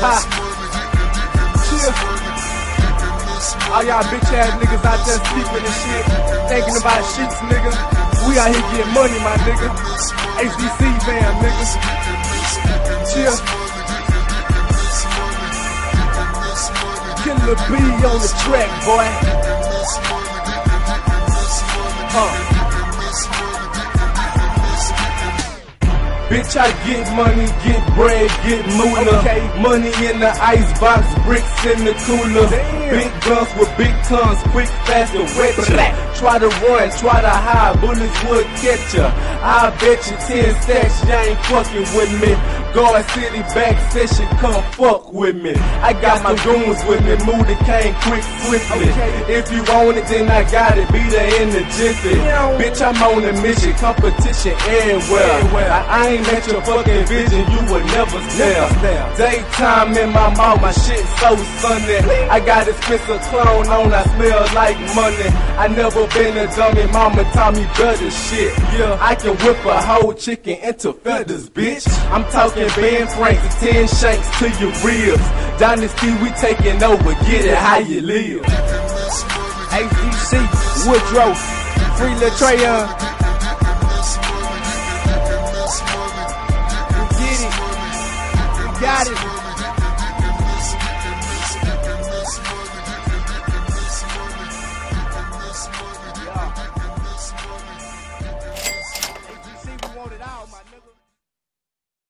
Chill. All y'all bitch ass niggas out there sleeping and shit, thinking about sheets, nigga. We out here getting money, my nigga. HDC fam, niggas. Chill. Killer B on the track, boy. Bitch, I get money, get bread, get moolah. Okay. Money in the icebox, bricks in the cooler. Damn. Big guns with big tongues, quick, fast, and wet ya. Try to run, try to hide, bullets would catch ya. I bet you 10 stacks, you ain't fucking with me. Guard City back session, come fuck with me. I got my goons with me, move the cane quick, swiftly. Okay. If you want it, then I got it, be there in the jiffy. Bitch, I'm on a mission, competition everywhere. I ain't met your fucking vision, you would never stare. Daytime in my mouth, my shit so sunny. I got expensive clone on, I smell like money. I never been a dummy, mama taught me better shit. Yeah, I can whip a whole chicken into feathers, bitch. I'm talking Ben Franks, 10 shanks to your ribs. Dynasty, we taking over, get it how you live. HDC, Woodrow, Free Lil Trayon. We get it. We got it.